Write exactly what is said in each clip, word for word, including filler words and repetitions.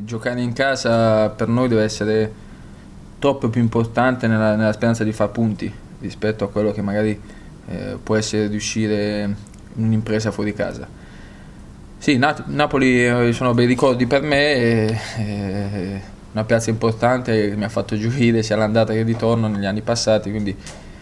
giocare in casa per noi deve essere troppo più importante nella, nella speranza di far punti rispetto a quello che magari eh, può essere di uscire in un'impresa fuori casa. Sì, Nat- Napoli eh, sono bei ricordi per me, e, e una piazza importante che mi ha fatto gioire sia all'andata che al ritorno negli anni passati, quindi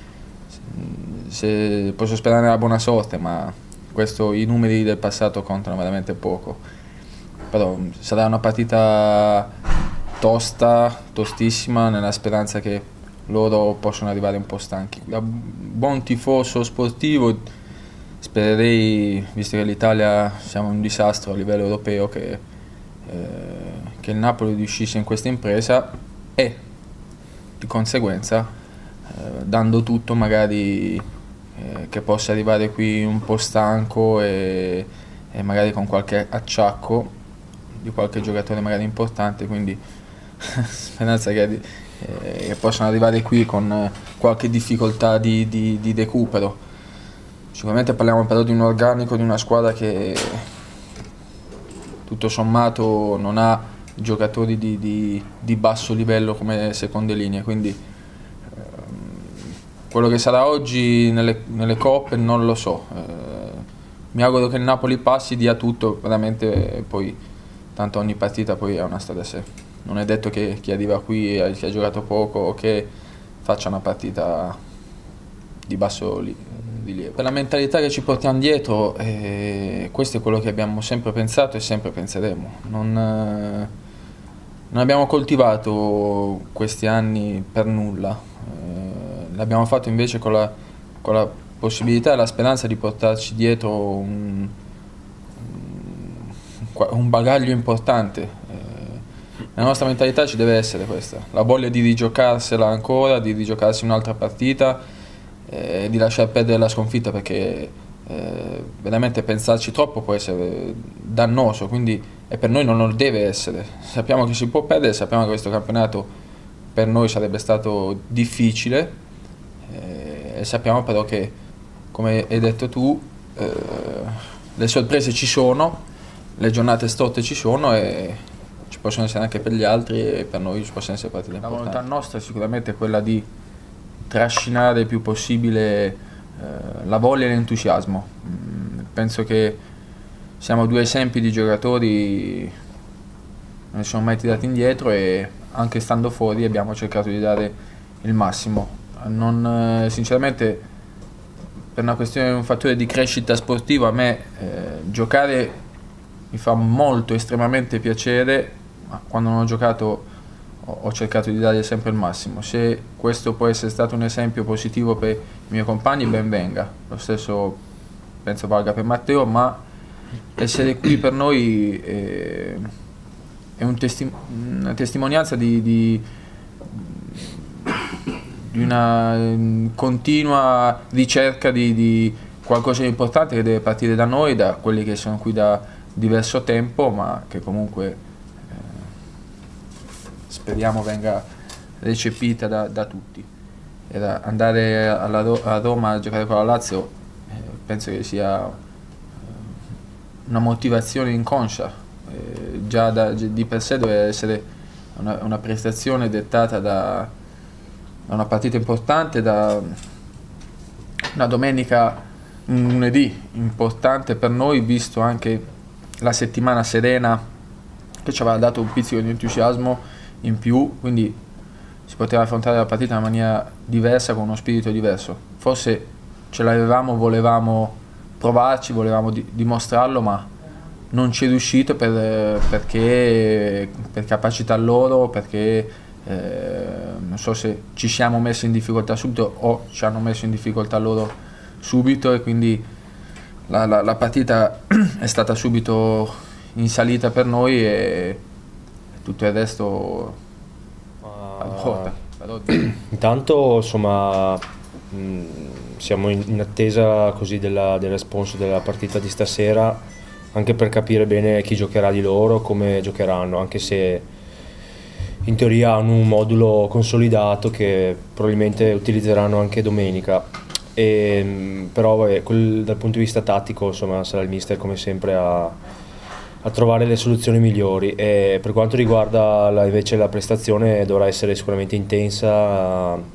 se posso sperare nella buona sorte, ma questo, i numeri del passato contano veramente poco. Però sarà una partita tosta, tostissima, nella speranza che loro possano arrivare un po' stanchi. Da buon tifoso sportivo spererei, visto che l'Italia siamo un disastro a livello europeo, che, eh, che il Napoli riuscisse in questa impresa e di conseguenza eh, dando tutto magari eh, che possa arrivare qui un po' stanco e, e magari con qualche acciacco di qualche giocatore magari importante, quindi speranza che, eh, che possano arrivare qui con eh, qualche difficoltà di, di, di recupero. Sicuramente parliamo però di un organico, di una squadra che tutto sommato non ha giocatori di, di, di basso livello come seconde linee, quindi ehm, quello che sarà oggi nelle, nelle coppe non lo so. Eh, mi auguro che il Napoli passi, dia tutto veramente, e poi tanto ogni partita poi è una strada a sé. Non è detto che chi arriva qui e chi ha giocato poco o che faccia una partita di basso li, rilievo. Per la mentalità che ci portiamo dietro, eh, questo è quello che abbiamo sempre pensato e sempre penseremo. Non, eh, non abbiamo coltivato questi anni per nulla, eh, l'abbiamo fatto invece con la, con la possibilità e la speranza di portarci dietro un, un bagaglio importante. La nostra mentalità ci deve essere questa, la voglia di rigiocarsela ancora, di rigiocarsi un'altra partita, eh, di lasciar perdere la sconfitta, perché eh, veramente pensarci troppo può essere dannoso, quindi, e per noi non lo deve essere. Sappiamo che si può perdere, sappiamo che questo campionato per noi sarebbe stato difficile, eh, e sappiamo però che, come hai detto tu, eh, le sorprese ci sono, le giornate storte ci sono e ci possono essere anche per gli altri, e per noi ci possono essere partite importanti. La volontà nostra è sicuramente quella di trascinare il più possibile eh, la voglia e l'entusiasmo. Mm, penso che siamo due esempi di giocatori che non si sono mai tirati indietro, e anche stando fuori abbiamo cercato di dare il massimo. Non, eh, sinceramente, per una questione, un fattore di crescita sportiva, a me eh, giocare mi fa molto, estremamente piacere, ma quando non ho giocato ho, ho cercato di dare sempre il massimo. Se questo può essere stato un esempio positivo per i miei compagni, ben venga. Lo stesso penso valga per Matteo, ma essere qui per noi è, è un testi- una testimonianza di, di, di una continua ricerca di, di qualcosa di importante che deve partire da noi, da quelli che sono qui da diverso tempo, ma che comunque eh, speriamo venga recepita da, da tutti. E da andare alla Ro- a Roma a giocare con la Lazio eh, penso che sia eh, una motivazione inconscia, eh, già da, di per sé deve essere una, una prestazione dettata da, da una partita importante, da una domenica, un lunedì importante per noi, visto anche la settimana serena che ci aveva dato un pizzico di entusiasmo in più, quindi si poteva affrontare la partita in una maniera diversa, con uno spirito diverso. Forse ce l'avevamo, volevamo provarci, volevamo di, dimostrarlo, ma non ci è riuscito per, perché per capacità loro, perché eh, non so se ci siamo messi in difficoltà subito o ci hanno messo in difficoltà loro subito, e quindi La, la, la partita è stata subito in salita per noi e tutto il resto uh, intanto insomma mh, siamo in, in attesa così della, del responso della partita di stasera, anche per capire bene chi giocherà di loro, come giocheranno, anche se in teoria hanno un modulo consolidato che probabilmente utilizzeranno anche domenica. E, però vabbè, quel, dal punto di vista tattico insomma sarà il mister come sempre a, a trovare le soluzioni migliori. E per quanto riguarda la, invece la prestazione, dovrà essere sicuramente intensa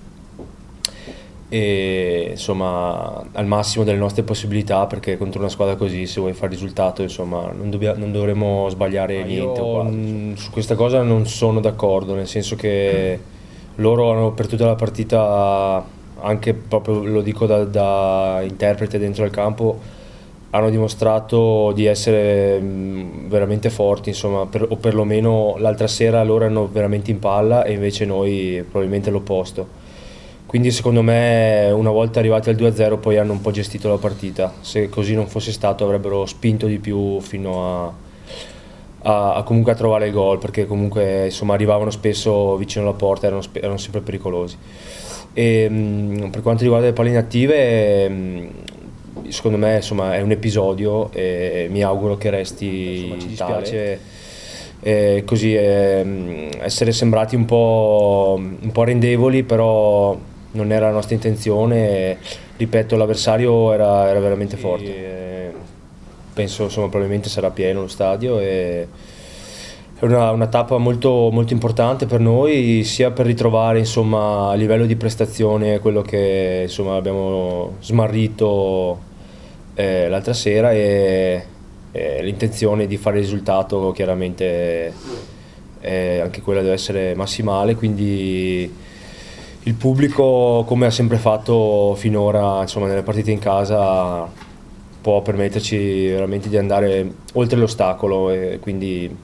e insomma al massimo delle nostre possibilità, perché contro una squadra così, se vuoi fare risultato, insomma non, non dovremo sbagliare ah, niente. Io, o quasi. Su questa cosa non sono d'accordo, nel senso che mm. loro hanno per tutta la partita, anche proprio lo dico da, da interprete dentro il campo, hanno dimostrato di essere mh, veramente forti, insomma, per, o perlomeno l'altra sera loro erano veramente in palla e invece noi probabilmente l'opposto. Quindi secondo me una volta arrivati al due a zero poi hanno un po' gestito la partita. Se così non fosse stato avrebbero spinto di più fino a, a, a comunque a trovare il gol, perché comunque insomma arrivavano spesso vicino alla porta, erano, erano sempre pericolosi. E, mh, per quanto riguarda le palle inattive, mh, secondo me insomma è un episodio e mi auguro che resti insomma, ci dispiace eh, così eh, essere sembrati un po', un po' arrendevoli, però non era la nostra intenzione. Ripeto, l'avversario era, era veramente forte. E penso insomma probabilmente sarà pieno lo stadio e è una, una tappa molto, molto importante per noi, sia per ritrovare insomma a livello di prestazione quello che insomma abbiamo smarrito eh, l'altra sera, e, e l'intenzione di fare il risultato chiaramente eh, anche quella deve essere massimale, quindi il pubblico, come ha sempre fatto finora insomma nelle partite in casa, può permetterci veramente di andare oltre l'ostacolo, e quindi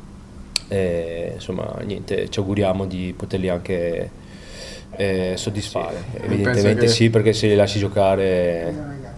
eh, insomma niente, ci auguriamo di poterli anche eh, soddisfare. Sì, evidentemente che... sì, perché se li lasci giocare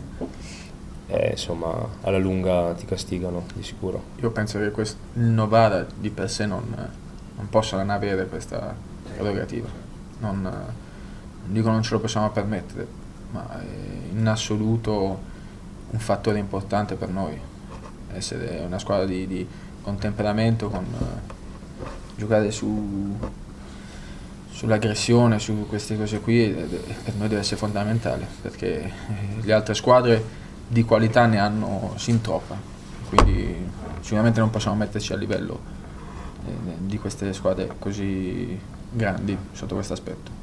eh, insomma alla lunga ti castigano di sicuro. Io penso che questo, il Novara di per sé non, non possa non avere questa prerogativa. Non, non dico non ce lo possiamo permettere, ma è in assoluto un fattore importante per noi essere una squadra di, di, con temperamento, con, uh, giocare su, sull'aggressione, su queste cose qui, per noi deve essere fondamentale, perché le altre squadre di qualità ne hanno sin troppa, quindi sicuramente non possiamo metterci a livello eh, di queste squadre così grandi sotto questo aspetto.